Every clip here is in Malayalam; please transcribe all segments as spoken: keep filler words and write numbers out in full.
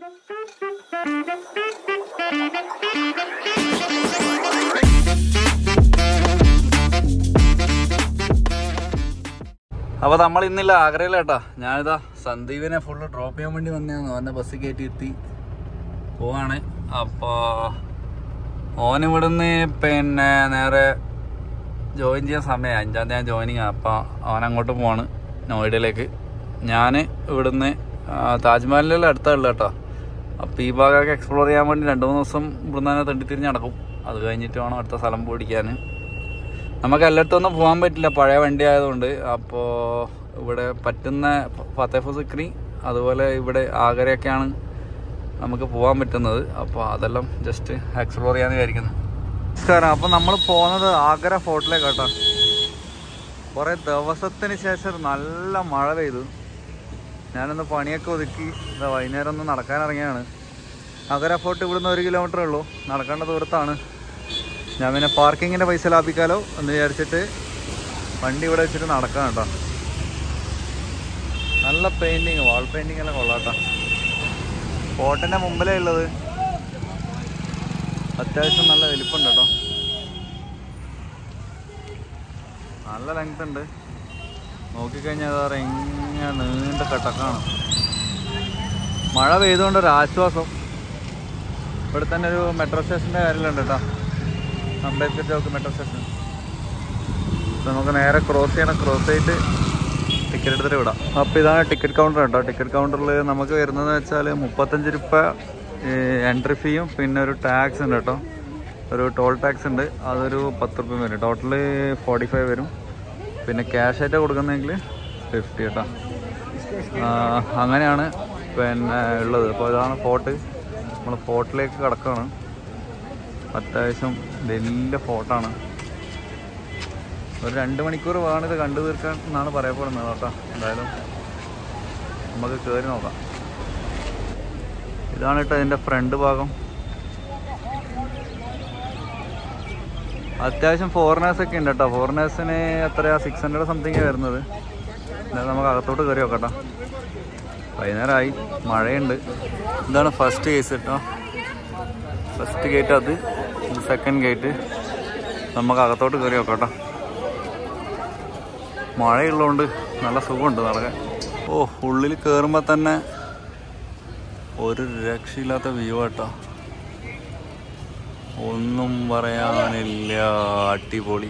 അപ്പോൾ നമ്മൾ ഇന്നില്ല ആഗ്രയിലേട്ടാ. ഞാനിതാ സന്ദീപിനെ ഫുള്ള് ഡ്രോപ്പ് ചെയ്യാൻ വേണ്ടി വന്നതാണ്. ഓനെ ബസ് കയറ്റി എത്തി പോവാണ്. അപ്പോൾ ഓനിവിടുന്ന് പിന്നെ നേരെ ജോയിൻ ചെയ്യാൻ സമയമായി. അഞ്ചാം തീയതി ജോയിനിങ്. അപ്പോൾ അവനങ്ങോട്ട് പോവാണ് നോയിഡയിലേക്ക്. ഞാൻ ഇവിടുന്ന് താജ്മഹലിൻ്റെ അടുത്തുള്ള കേട്ടോ. അപ്പോൾ ഈ ഭാഗമൊക്കെ എക്സ്പ്ലോർ ചെയ്യാൻ വേണ്ടി രണ്ട് മൂന്ന് ദിവസം ഇവിടുന്ന് തന്നെ തെണ്ടിത്തിരിഞ്ഞ് നടക്കും. അത് കഴിഞ്ഞിട്ട് വേണം അടുത്ത സ്ഥലം പിടിക്കാൻ. നമുക്ക് എല്ലായിടത്തൊന്നും പോകാൻ പറ്റില്ല, പഴയ വണ്ടി ആയതുകൊണ്ട്. അപ്പോൾ ഇവിടെ പറ്റുന്ന ഫത്തേപൂർ സിക്രി അതുപോലെ ഇവിടെ ആഗ്രയൊക്കെയാണ് നമുക്ക് പോകാൻ പറ്റുന്നത്. അപ്പോൾ അതെല്ലാം ജസ്റ്റ് എക്സ്പ്ലോർ ചെയ്യാമെന്ന് വിചാരിക്കുന്നു. നമസ്കാരം. അപ്പോൾ നമ്മൾ പോകുന്നത് ആഗ്ര ഫോർട്ടിലേക്ക് കേട്ടോ. കുറേ ദിവസത്തിന് ശേഷം നല്ല മഴ പെയ്തു. ഞാനൊന്ന് പണിയൊക്കെ ഒതുക്കി ഇതാ വൈകുന്നേരം ഒന്ന് നടക്കാനിറങ്ങിയാണ്. ആഗ്ര ഫോർട്ട് ഇവിടുന്ന് ഒരു കിലോമീറ്ററേ ഉള്ളൂ, നടക്കേണ്ട ദൂരത്താണ്. ഞാൻ പിന്നെ പാർക്കിങ്ങിൻ്റെ പൈസ ലാഭിക്കാലോ എന്ന് വിചാരിച്ചിട്ട് വണ്ടി ഇവിടെ വെച്ചിട്ട് നടക്കാം കേട്ടോ. നല്ല പെയിൻറ്റിങ്, വാൾ പെയിൻറ്റിങ് എല്ലാം കൊള്ളാട്ടോ. ഫോർട്ടിൻ്റെ മുമ്പിലേ ഉള്ളത്. അത്യാവശ്യം നല്ല വലിപ്പമുണ്ട് കേട്ടോ. നല്ല ലെങ്ത് ഉണ്ട്. നോക്കിക്കഴിഞ്ഞാൽ എന്താ പറയുക, ഇങ്ങനെ നീണ്ട കട്ടക്കാണ്. മഴ പെയ്തുകൊണ്ട് ഒരു ആശ്വാസം. ഇവിടെ തന്നെ ഒരു മെട്രോ സ്റ്റേഷൻ്റെ കാര്യമുണ്ട് കേട്ടോ, അംബേദ്കർ ചോക്ക് മെട്രോ സ്റ്റേഷൻ. നമുക്ക് നേരെ ക്രോസ് ചെയ്യണം. ക്രോസ് ചെയ്തിട്ട് ടിക്കറ്റ് എടുത്തിട്ട് വിടാം. അപ്പോൾ ഇതാണ് ടിക്കറ്റ് കൗണ്ടർ കേട്ടോ. ടിക്കറ്റ് കൗണ്ടറിൽ നമുക്ക് വരുന്നതെന്ന് വെച്ചാൽ മുപ്പത്തഞ്ച് രൂപ എൻട്രി ഫീയും പിന്നെ ഒരു ടാക്സ് ഉണ്ട് കേട്ടോ. ഒരു ടോൾ ടാക്സ് ഉണ്ട്, അതൊരു പത്ത് റുപ്യ വരും. ടോട്ടൽ ഫോർട്ടി ഫൈവ് വരും. പിന്നെ ക്യാഷ് ആയിട്ട് കൊടുക്കുന്നതെങ്കിൽ ഫിഫ്റ്റി കേട്ടോ. അങ്ങനെയാണ് പിന്നെ ഉള്ളത്. അപ്പോൾ ഇതാണ് ഫോർട്ട്. നമ്മൾ ഫോർട്ടിലേക്ക് കിടക്കുകയാണ്. അത്യാവശ്യം വലിയ ഫോർട്ടാണ്. ഒരു രണ്ട് മണിക്കൂർ വേണം ഇത് കണ്ടു തീർക്കാൻ എന്നാണ് പറയപ്പെടുന്നത് കേട്ടോ. എന്തായാലും നമുക്ക് കയറി നോക്കാം. ഇതാണ് കേട്ടോ ഇതിൻ്റെ ഫ്രണ്ട് ഭാഗം. അത്യാവശ്യം ഫോറിനേഴ്സൊക്കെ ഉണ്ട് കേട്ടോ. ഫോറിനേഴ്സിന് എത്രയാണ് സിക്സ് ഹൺഡ്രഡ് സംതിങ് വരുന്നത്. എന്തായാലും നമുക്ക് അകത്തോട്ട് കയറി നോക്കട്ടോ. വൈകുന്നേരമായി, മഴയുണ്ട്. ഇതാണ് ഫസ്റ്റ് കേസ് കേട്ടോ. ഫസ്റ്റ് ഗേറ്റ് അത്, സെക്കൻഡ് ഗേറ്റ്. നമുക്ക് അകത്തോട്ട് കയറി നോക്കട്ടോ. മഴയുള്ളതുകൊണ്ട് നല്ല സുഖമുണ്ട് നടക്കാൻ. ഓ, ഉള്ളിൽ കയറുമ്പോൾ തന്നെ ഒരു രക്ഷയില്ലാത്ത വ്യൂ കേട്ടോ. ഒന്നും പറയാനില്ല, അടിപൊളി.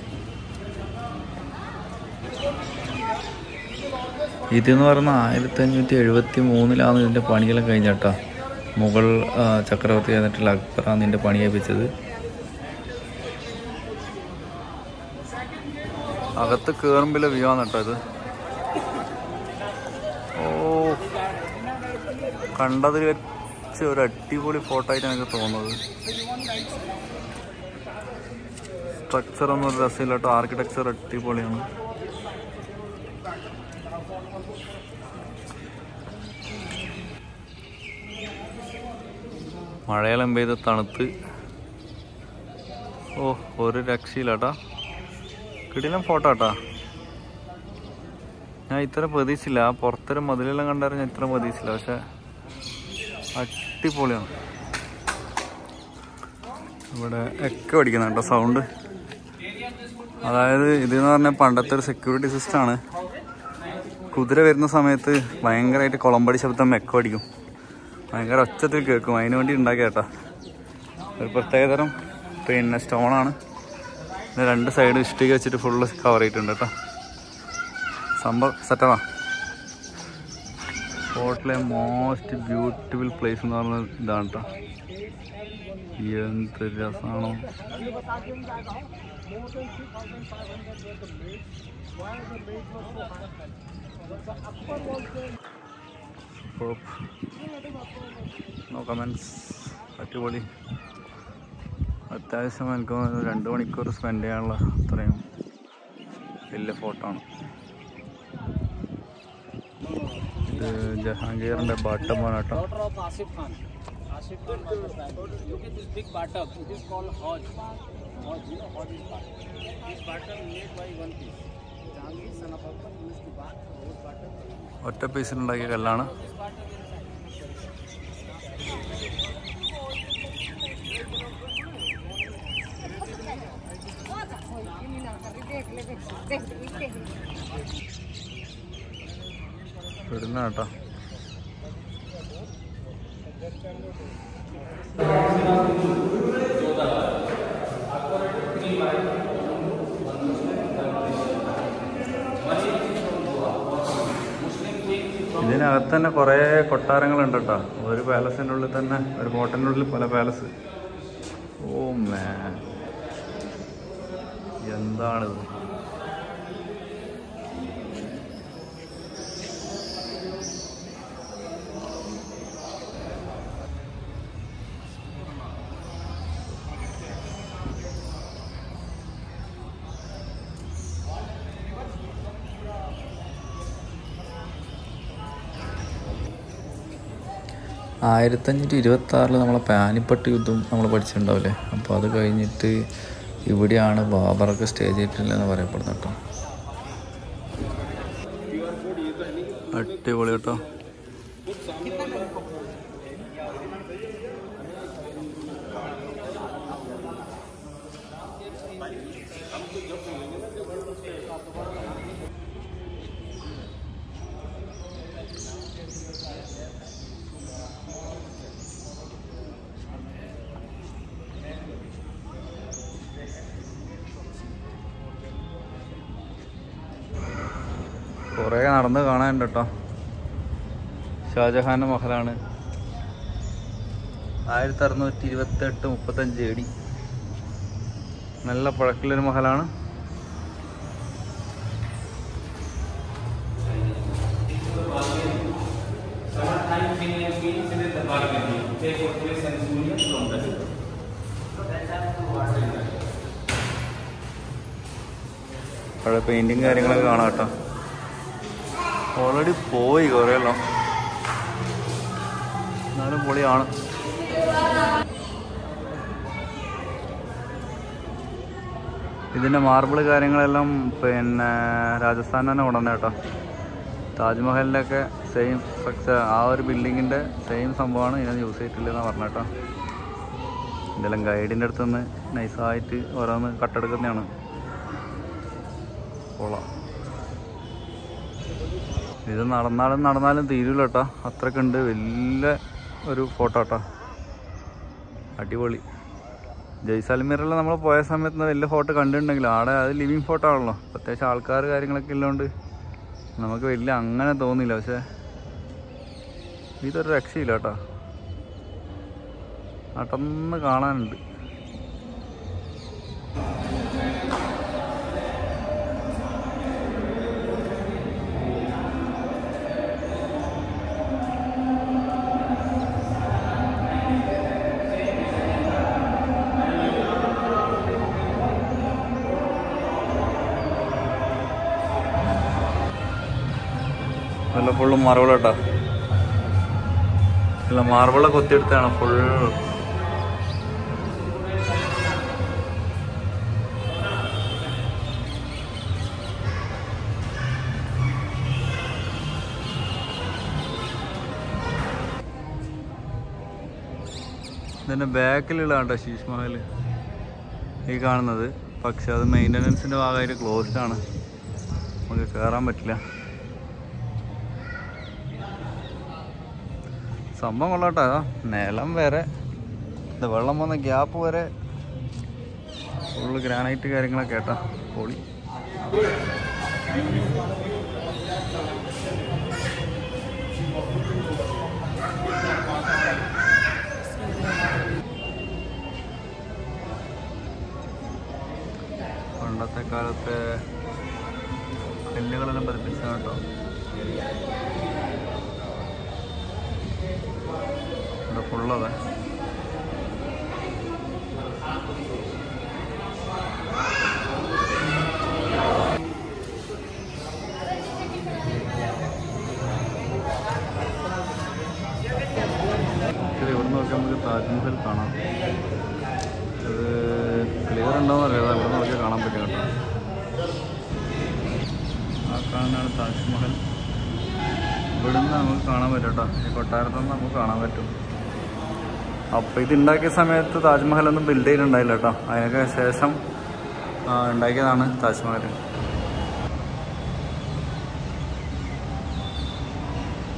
ഇതെന്ന് പറഞ്ഞാൽ ആയിരത്തി അഞ്ഞൂറ്റി എഴുപത്തി മൂന്നിലാണ് ഇതിൻ്റെ പണിയെല്ലാം കഴിഞ്ഞ കേട്ടോ. മുഗൾ ചക്രവർത്തി ആയിട്ടുള്ള അക്ബറാണ് ഇതിൻ്റെ പണി ഏൽപ്പിച്ചത്. അകത്ത് കയറുമ്പോൾ വ്യൂ ആണ് കേട്ടോ ഇത്. ഓ, കണ്ടതിൽ വെച്ച് ഒരു അടിപൊളി ഫോട്ടോ ആയിട്ട് എനിക്ക് തോന്നുന്നത്. സ്ട്രക്ചർ ഒന്നും ഒരു രസമില്ല കേട്ടോ. ആർക്കിടെക്ചർ അടിപൊളിയാണ്. മഴയെല്ലാം പെയ്ത് തണുത്ത്. ഓ, ഒരു രക്ഷയില്ല കേട്ടോ. കിടിലം ഫോട്ടോ കേട്ടോ. ഞാൻ ഇത്ര പ്രതീക്ഷിച്ചില്ല. പുറത്തൊരു മതിലെല്ലാം കണ്ടാലും ഞാൻ ഇത്ര പ്രതീക്ഷിച്ചില്ല. പക്ഷെ അടിപൊളിയാണ്. ഇവിടെ ഒക്കെ അടിക്കുന്ന കേട്ടോ സൗണ്ട്. അതായത് ഇതെന്ന് പറഞ്ഞാൽ പണ്ടത്തെ ഒരു സെക്യൂരിറ്റി സിസ്റ്റമാണ്. കുതിര വരുന്ന സമയത്ത് ഭയങ്കരമായിട്ട് കുളമ്പടി ശബ്ദം എക്കോ അടിക്കും. ഭയങ്കര ഒച്ചത്തിൽ കേൾക്കും. അതിന് വേണ്ടി ഉണ്ടാക്കിയ കേട്ടോ. ഒരു പ്രത്യേകതരം പിന്നെ സ്റ്റോണാണ്. രണ്ട് സൈഡ് ഇഷ്ടിക വെച്ചിട്ട് ഫുള്ള് കവർ ചെയ്തിട്ടുണ്ട് കേട്ടോ. സംഭവം സെറ്ററാ. ഫോർട്ടിലെ മോസ്റ്റ് ബ്യൂട്ടിഫുൾ പ്ലേസ് എന്ന് പറഞ്ഞത് ഇതാണ് കേട്ടോ. എന്ത് രസമാണോ. No comments. അടിപൊളി. അത്യാവശ്യം എനിക്ക് രണ്ട് മണിക്കൂർ സ്പെൻഡ് ചെയ്യാനുള്ള അത്രയും വലിയ ഫോട്ടോ ആണ് ഇത്. ജഹാംഗീറിൻ്റെ ബാട്ടമാണ് കേട്ടോ. ഒറ്റ പീസിലുണ്ടാക്കിയ കല്ലാണ്. കൺസ്ട്രക്ഷനാണ് കേട്ടോ. ഇതിനകത്ത് തന്നെ കുറേ കൊട്ടാരങ്ങളുണ്ട് കേട്ടോ. ഒരു പാലസിൻ്റെ ഉള്ളിൽ തന്നെ, ഒരു കോട്ടൻ്റെ ഉള്ളിൽ പല പാലസ്. ഓ മാൻ, എന്താണിത്? ആയിരത്തഞ്ഞൂറ്റി ഇരുപത്തി ആറിൽ നമ്മളെ പാനിപ്പട്ട് യുദ്ധം നമ്മൾ പഠിച്ചിട്ടുണ്ടാവില്ലേ? അപ്പോൾ അത് കഴിഞ്ഞിട്ട് ഇവിടെയാണ് ബാബറൊക്കെ സ്റ്റേജ് ചെയ്തിട്ടില്ലെന്ന് പറയപ്പെടുന്നു കേട്ടോ. അടിപൊളി കേട്ടോ. കുറേ നടന്ന് കാണാനുണ്ട് കേട്ടോ. ഷാജഹാൻ്റെ മഹലാണ്. ആയിരത്തി അറുന്നൂറ്റി ഇരുപത്തെട്ട് മുപ്പത്തഞ്ച് എ ഡി. നല്ല പഴക്കമുള്ളൊരു മഹലാണ്. അവിടെ പെയിൻറ്റിങ് കാര്യങ്ങളൊക്കെ കാണാം കേട്ടോ. ഓൾറെഡി പോയി കുറേയല്ലോ, എന്നാലും പൊളിയാണ്. ഇതിൻ്റെ മാർബിൾ കാര്യങ്ങളെല്ലാം പിന്നെ രാജസ്ഥാൻ തന്നെ കൊണ്ടുവന്ന കേട്ടോ. താജ്മഹലിൻ്റെയൊക്കെ സെയിം സ്ട്രക്ചർ, ആ ഒരു ബിൽഡിങ്ങിൻ്റെ സെയിം സംഭവമാണ് ഇതിനകത്ത് യൂസ് ചെയ്തിട്ടില്ലെന്നാണ് പറഞ്ഞ കേട്ടോ. ഇതെല്ലാം ഗൈഡിൻ്റെ അടുത്ത് നിന്ന് നൈസായിട്ട് ഓരോന്ന് കട്ടെടുക്കുന്നതാണ്. കൊള്ളാം. ഇത് നടന്നാലും നടന്നാലും തീരില്ല കേട്ടോ, അത്രയ്ക്ക് ഉണ്ട്. വലിയ ഒരു ഫോട്ടോ കേട്ടോ, അടിപൊളി. ജയ്സാൽമീറെല്ലാം നമ്മൾ പോയ സമയത്ത് വലിയ ഫോട്ടോ കണ്ടിട്ടുണ്ടെങ്കിലും അവിടെ അത് ലിവിങ് ഫോട്ടോ ആണല്ലോ. അത്യാവശ്യം ആൾക്കാർ കാര്യങ്ങളൊക്കെ ഉള്ളതുകൊണ്ട് നമുക്ക് വലിയ അങ്ങനെ തോന്നില്ല. പക്ഷേ ഇതൊരു രക്ഷയില്ല കേട്ടോ, നടന്ന് കാണാനുണ്ട്. നല്ല ഫുള്ള് മാർബിൾ കേട്ടോ. അല്ല, മാർബിളെ കൊത്തിയെടുത്താണ് ഫുൾ. ഇതിൻ്റെ ബാക്കിലുള്ള കേട്ടോ ശീഷ് മഹൽ ഈ കാണുന്നത്. പക്ഷെ അത് മെയിൻ്റനൻസിൻ്റെ ഭാഗമായിട്ട് ക്ലോസ്ഡ് ആണ്, നമുക്ക് കയറാൻ പറ്റില്ല. സംഭവം കൊള്ളാട്ടോ. നിലം വരെ, ഇത് വെള്ളം വന്ന ഗ്യാപ്പ് വരെ ഫുള്ള് ഗ്രാനൈറ്റ് കാര്യങ്ങളൊക്കെ കേട്ടോ, പൊളി. പണ്ടത്തെ കാലത്തെ കല്ലുകളെല്ലാം പതിപ്പിച്ചതാണ് കേട്ടോ. ഫുള്ളതാ. ഇവിടെ നോക്കിയാൽ നമുക്ക് താജ്മഹൽ കാണാം. അത് ക്ലിയർ ഉണ്ടോയെന്ന് അറിയാം, ഇവിടെ നോക്കിയാൽ കാണാൻ പറ്റും കേട്ടോ. ആ കാണുന്നതാണ് താജ്മഹൽ. ഇവിടുന്ന് നമുക്ക് കാണാൻ പറ്റും കേട്ടോ, ഈ കൊട്ടാരത്തിൽ നിന്ന് നമുക്ക് കാണാൻ പറ്റും. അപ്പോൾ ഇത് ഉണ്ടാക്കിയ സമയത്ത് താജ്മഹലൊന്നും ബിൽഡ് ചെയ്തിട്ടുണ്ടായില്ല കേട്ടോ, അതിനൊക്കെ ശേഷം ഉണ്ടാക്കിയതാണ് താജ്മഹൽ.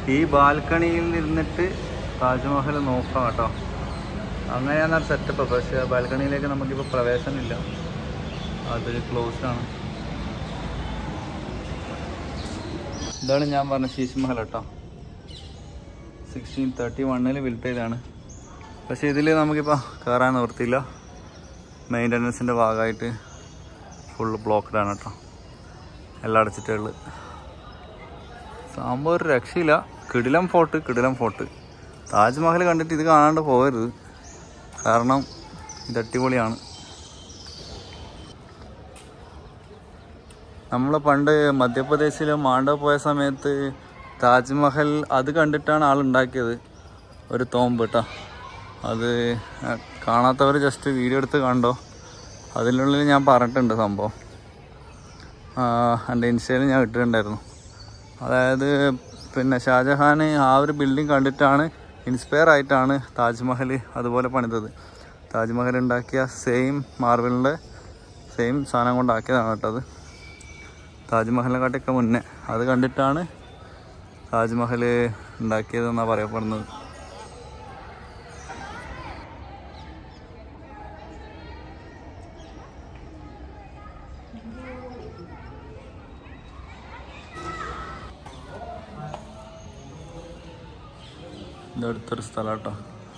ഈ ബാൽക്കണിയിൽ നിന്നിട്ട് താജ്മഹൽ നോക്കാം കേട്ടോ. അങ്ങനെയാണ് സെറ്റപ്പ്. പക്ഷേ ബാൽക്കണിയിലേക്ക് നമുക്കിപ്പോൾ പ്രവേശനമില്ല, അത് ക്ലോസ്ഡ് ആണ്. ഇതാണ് ഞാൻ പറഞ്ഞ ശീശ് മഹൽ കേട്ടോ. സിക്സ്റ്റീൻ തേർട്ടി വണ്ണിൽ ബിൽഡ് ചെയ്താണ്. പക്ഷേ ഇതിൽ നമുക്കിപ്പോൾ കയറാൻ നിവർത്തിയില്ല. മെയിൻ്റനൻസിൻ്റെ ഭാഗമായിട്ട് ഫുള്ള് ബ്ലോക്ക്ഡാണ് കേട്ടോ. എല്ലാം അടച്ചിട്ടുള്ളത്. സംഭവം ഒരു രക്ഷയില്ല. കിടിലം ഫോർട്ട്, കിടിലം ഫോർട്ട്. താജ്മഹൽ കണ്ടിട്ട് ഇത് കാണാണ്ട് പോകരുത്, കാരണം ഇത് അടിപൊളിയാണ്. നമ്മൾ പണ്ട് മധ്യപ്രദേശിൽ മാണ്ഡവ് പോയ സമയത്ത് താജ്മഹൽ അത് കണ്ടിട്ടാണ് ആളുണ്ടാക്കിയത്, ഒരു തോമ്പ് കേട്ടോ. അത് കാണാത്തവർ ജസ്റ്റ് വീഡിയോ എടുത്ത് കണ്ടോ. അതിനുള്ളിൽ ഞാൻ പറഞ്ഞിട്ടുണ്ട് സംഭവം, എൻ്റെ ഇൻസ്റ്റയിൽ ഞാൻ ഇട്ടിട്ടുണ്ടായിരുന്നു. അതായത് പിന്നെ ഷാജഹാൻ ആ ഒരു ബിൽഡിംഗ് കണ്ടിട്ടാണ് ഇൻസ്പയർ ആയിട്ടാണ് താജ്മഹൽ അതുപോലെ പണിതത്. താജ്മഹൽ ഉണ്ടാക്കിയ സെയിം മാർബിളിൻ്റെ സെയിം സാധനം കൊണ്ടാക്കിയതാണ് കേട്ടത്. താജ്മഹലിനെക്കാട്ടിയൊക്കെ മുന്നേ അത് കണ്ടിട്ടാണ് താജ്മഹൽ ഉണ്ടാക്കിയതെന്നാണ് പറയപ്പെടുന്നത്. ഇതടുത്തൊരു സ്ഥലം കേട്ടോ.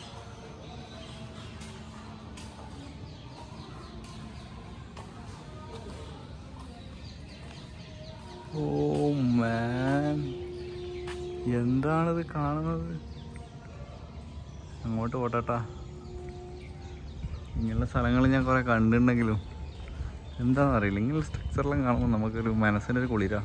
ഓ മാൻ, എന്താണിത് കാണുന്നത്? അങ്ങോട്ട് പോട്ടാ. ഇങ്ങനെയുള്ള സ്ഥലങ്ങൾ ഞാൻ കുറേ കണ്ടിട്ടുണ്ടെങ്കിലും എന്താണെന്ന് അറിയില്ല, ഇങ്ങനെയുള്ള സ്ട്രക്ചറെല്ലാം കാണുമ്പോൾ നമുക്കൊരു മനസ്സിനൊരു കുളിരാ.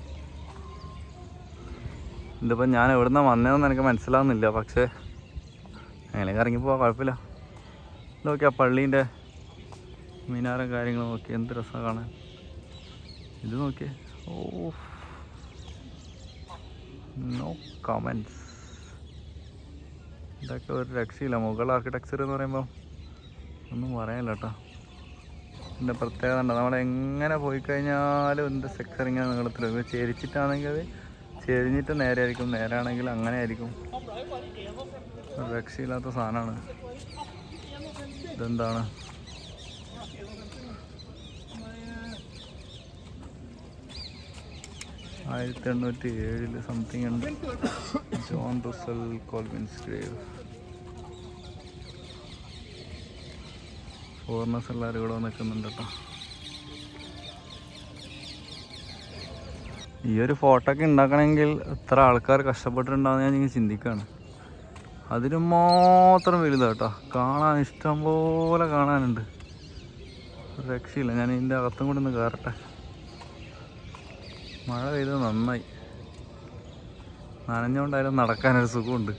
ഇതിപ്പോൾ ഞാൻ എവിടെ നിന്നാണ് വന്നതെന്ന് എനിക്ക് മനസ്സിലാവുന്നില്ല, പക്ഷേ അങ്ങനെ ഇറങ്ങിപ്പോവാൻ കുഴപ്പമില്ല. നോക്കി ആ പള്ളീൻ്റെ മിനാരം കാര്യങ്ങൾ നോക്കി, എന്ത് രസമാണ് കാണാൻ. ഇത് നോക്കിയേ, ഓ നോ കമൻസ്. ഇതൊക്കെ ഒരു രക്ഷയില്ല. മുഗൾ ആർക്കിടെക്ചർ എന്ന് പറയുമ്പോൾ ഒന്നും പറയാനില്ല കേട്ടോ. ഇതിൻ്റെ പ്രത്യേകത ഉണ്ട്, നമ്മളെങ്ങനെ പോയി കഴിഞ്ഞാലും ഇതിൻ്റെ സ്ട്രക്ചർ ഇങ്ങനെ നീളത്തിൽ ചേരിച്ചിട്ടാണെങ്കിൽ അത് ചെരിഞ്ഞിട്ട് നേരെ ആയിരിക്കും, നേരാണെങ്കിൽ അങ്ങനെ ആയിരിക്കും. ഒരു രക്ഷയില്ലാത്ത സാധനമാണ്. ഇതെന്താണ്? ആയിരത്തി എണ്ണൂറ്റി ഏഴില് സംതിങ് ഉണ്ട്. John Russell Colvin's grave. Foreigners എല്ലാവരും ഇവിടെ നിൽക്കുന്നുണ്ട് കേട്ടോ. ഈ ഒരു ഫോട്ടോ ഒക്കെ ഉണ്ടാക്കണമെങ്കിൽ എത്ര ആൾക്കാർ കഷ്ടപ്പെട്ടിട്ടുണ്ടാകുന്ന ഞാൻ ഇങ്ങനെ ചിന്തിക്കുകയാണ്. അതിന് മാത്രം വലുതാണ് കേട്ടോ. കാണാൻ ഇഷ്ടം പോലെ കാണാനുണ്ട്, രക്ഷയില്ല. ഞാൻ ഇതിൻ്റെ അകത്തും കൂടി ഒന്ന് കയറട്ടെ. മഴ പെയ്തത് നന്നായി, നനഞ്ഞുകൊണ്ടായാലും നടക്കാനൊരു സുഖമുണ്ട്.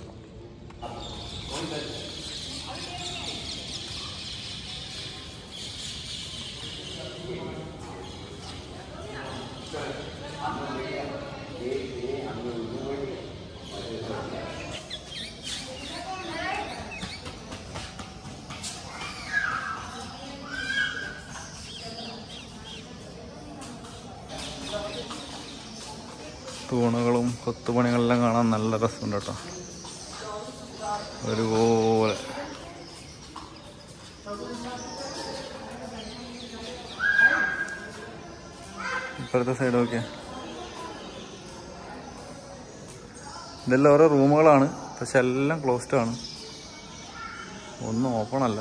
തൂണുകളും കൊത്തുപണികളെല്ലാം കാണാൻ നല്ല രസമുണ്ട് കേട്ടോ. ഒരുപോലെ ഇപ്പോഴത്തെ സൈഡ് നോക്കിയാൽ ഇതെല്ലാം ഓരോ റൂമുകളാണ്, പക്ഷെ എല്ലാം ക്ലോസ്ഡ് ആണ്, ഒന്നും ഓപ്പൺ അല്ല.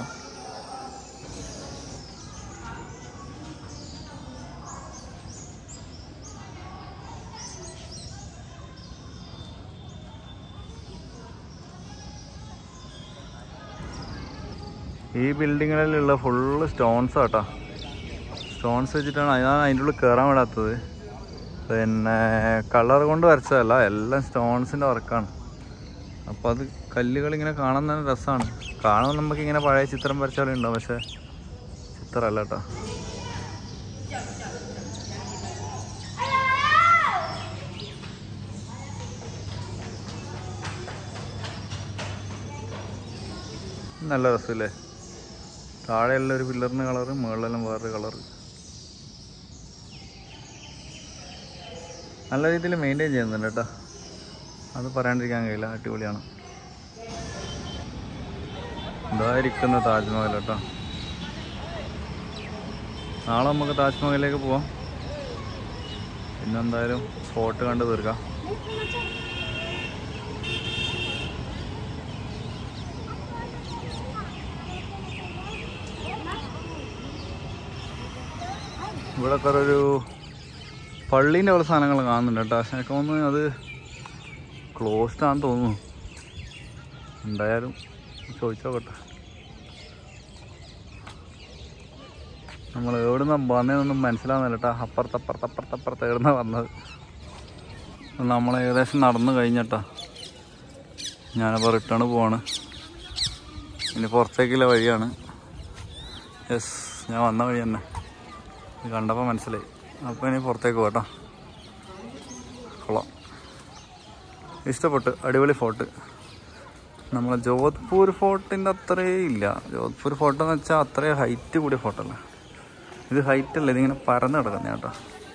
ഈ ബിൽഡിങ്ങിലുള്ള ഫുള്ള് സ്റ്റോൺസ് ആട്ടോ. സ്റ്റോൺസ് വെച്ചിട്ടാണ്, അതാണ് അതിൻ്റെ ഉള്ളിൽ കയറാൻ വിടാത്തത്. പിന്നെ കളർ കൊണ്ട് വരച്ചതല്ല, എല്ലാം സ്റ്റോൺസിൻ്റെ വർക്കാണ്. അപ്പോൾ അത് കല്ലുകളിങ്ങനെ കാണാൻ തന്നെ രസമാണ്. കാണുമ്പോൾ നമുക്കിങ്ങനെ പഴയ ചിത്രം വരച്ചാലും ഉണ്ടാവും, പക്ഷേ ചിത്രമല്ല കേട്ടോ. നല്ല രസമില്ലേ? താഴെയുള്ള ഒരു പില്ലറിന് കളറ്, മുകളിലെല്ലാം വേറൊരു കളറ്. നല്ല രീതിയിൽ മെയിൻറ്റെയിൻ ചെയ്യുന്നുണ്ട് കേട്ടോ. അത് പറയാണ്ടിരിക്കാൻ കഴിയില്ല, അടിപൊളിയാണ്. ഇതായിരിക്കുന്ന താജ്മഹൽ കേട്ടോ. നാളെ നമുക്ക് താജ്മഹലിലേക്ക് പോവാം. പിന്നെന്തായാലും ഫോട്ടോ കണ്ട് തീർക്കാം. ഇവിടെ കുറേ ഒരു പള്ളീൻ്റെ പോലെ സാധനങ്ങൾ കാണുന്നുണ്ട് കേട്ടോ. പക്ഷെ എനിക്ക് തോന്നുന്നു അത് ക്ലോസ്ഡ് ആണെന്ന് തോന്നുന്നു. എന്തായാലും ചോദിച്ചോക്കട്ടെ. നമ്മൾ എവിടെ നിന്നാണ് വന്നതെന്നൊന്നും മനസ്സിലാവുന്നില്ല കേട്ടോ. അപ്പുറത്ത് അപ്പുറത്ത് അപ്പുറത്ത് അപ്പുറത്ത് എവിടുന്നാണ് വന്നത്. നമ്മൾ ഏകദേശം നടന്നു കഴിഞ്ഞിട്ടാ. ഞാനപ്പോൾ റിട്ടേൺ പോവാണ്. ഇനി പുറത്തേക്കുള്ള വഴിയാണ്. യെസ്, ഞാൻ വന്ന വഴി തന്നെ. ഇത് കണ്ടപ്പോൾ മനസ്സിലായി. അപ്പോൾ ഇനി പുറത്തേക്ക് പോകട്ടോ. കൊള്ളാം, ഇഷ്ടപ്പെട്ടു. അടിപൊളി ഫോർട്ട്. നമ്മളെ ജോധ്പൂർ ഫോർട്ടിൻ്റെ അത്രയും ഇല്ല. ജോധ്പൂർ ഫോർട്ട് എന്ന് വെച്ചാൽ അത്രയും ഹൈറ്റ് കൂടിയ ഫോർട്ടല്ല. ഇത് ഹൈറ്റ് അല്ല, ഇതിങ്ങനെ പരന്ന് കിടക്കുന്ന കേട്ടോ.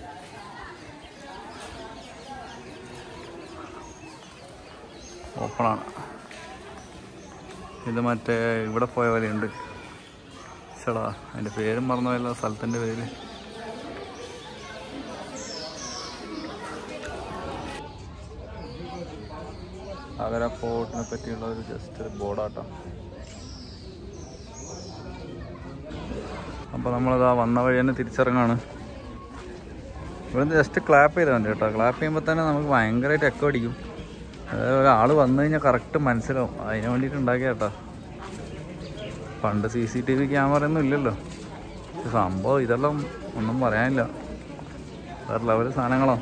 ഓപ്പണാണ്. ഇത് മറ്റേ ഇവിടെ പോയ പോലെയുണ്ട്. ചേടാ, അതിൻ്റെ പേരും മറന്നുപോയല്ലോ, സ്ഥലത്തിൻ്റെ പേര്. ആഗ്ര ഫോർട്ടിനെ പറ്റിയുള്ള ഒരു ജസ്റ്റ് ബോർഡാട്ടോ. അപ്പോൾ നമ്മളിതാ വന്ന വഴി തന്നെ തിരിച്ചിറങ്ങാണ്. ഇവിടുന്ന് ജസ്റ്റ് ക്ലാപ്പ് ചെയ്താൽ മതി കേട്ടോ. ക്ലാപ്പ് ചെയ്യുമ്പോൾ തന്നെ നമുക്ക് ഭയങ്കരമായിട്ട് എക്കോ അടിക്കും. അതായത് ഒരാൾ വന്നു കഴിഞ്ഞാൽ കറക്റ്റ് മനസ്സിലാവും. അതിന് വേണ്ടിയിട്ട് ഉണ്ടാക്കിയ കേട്ടോ. പണ്ട് C C T V camera ഒന്നും ഇല്ലല്ലോ. സംഭവം ഇതെല്ലാം ഒന്നും പറയാനില്ല, വേറെ ലെവൽ സാധനങ്ങളോ.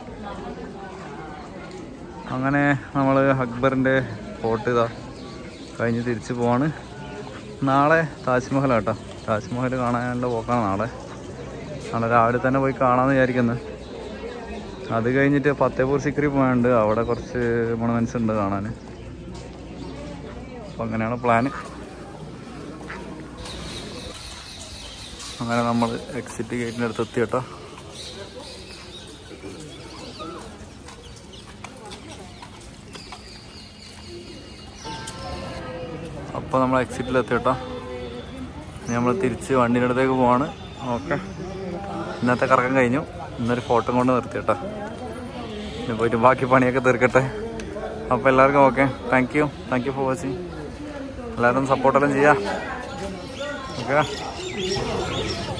അങ്ങനെ നമ്മൾ അക്ബറിൻ്റെ ഫോർട്ട് ഇതാ കഴിഞ്ഞ് തിരിച്ച് പോവാണ്. നാളെ താജ്മഹലാട്ടോ. താജ്മഹൽ കാണാനുള്ള പോക്കാണ് നാളെ. നാളെ രാവിലെ തന്നെ പോയി കാണാമെന്ന് വിചാരിക്കുന്നത്. അത് കഴിഞ്ഞിട്ട് ഫത്തേപൂർ സിക്രി പോകാനുണ്ട്. അവിടെ കുറച്ച് മോണമെന്റ്സ് ഉണ്ട് കാണാൻ. അപ്പം അങ്ങനെയാണ് പ്ലാന്. അങ്ങനെ നമ്മൾ എക്സിറ്റ് ഗേറ്റിൻ്റെ അടുത്ത് എത്തി കേട്ടോ. അപ്പോൾ നമ്മൾ എക്സിറ്റിലെത്തി കേട്ടോ. ഇനി നമ്മൾ തിരിച്ച് വണ്ടീൻ്റെ അടുത്തേക്ക് പോവാണ്. ഓക്കെ, ഇന്നത്തെ കറക്കം കഴിഞ്ഞു. ഇന്നൊരു ഫോട്ടോ കൊണ്ട് നിർത്തി കേട്ടോ. ഇനി പോയിട്ട് ബാക്കി പണിയൊക്കെ തീർക്കട്ടെ. അപ്പോൾ എല്ലാവർക്കും okay, thank you thank you for watching. എല്ലാവരും സപ്പോർട്ടെല്ലാം ചെയ്യാം. ഓക്കെ.